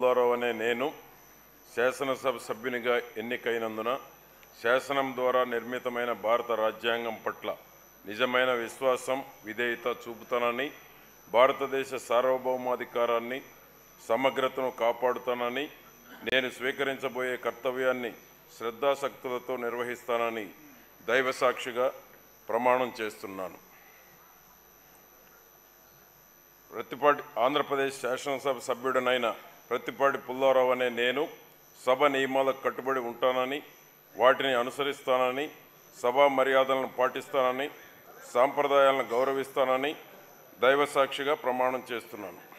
పుల్లారావు అనే నేను శాసనసభ సభ్యునిగా ఎన్నికైనందున శాసనం ద్వారా నిర్మితమైన భారత రాజ్యాంగం పట్ల నిజమైన విశ్వాసం, విధేయత చూపుతానని, భారతదేశ సార్వభౌమాధికారాన్ని, సమగ్రతను కాపాడుతానని, నేను స్వీకరించబోయే కర్తవ్యాన్ని శ్రద్ధాశక్తులతో నిర్వహిస్తానని దైవసాక్షిగా ప్రమాణం చేస్తున్నాను. ఆంధ్రప్రదేశ్ శాసనసభ సభ్యుడినైన ప్రత్తిపాటి పుల్లారావు అనే నేను సభ నియమాలకు కట్టుబడి ఉంటానని, వాటిని అనుసరిస్తానని, సభా మర్యాదలను పాటిస్తానని, సాంప్రదాయాలను గౌరవిస్తానని దైవసాక్షిగా ప్రమాణం చేస్తున్నాను.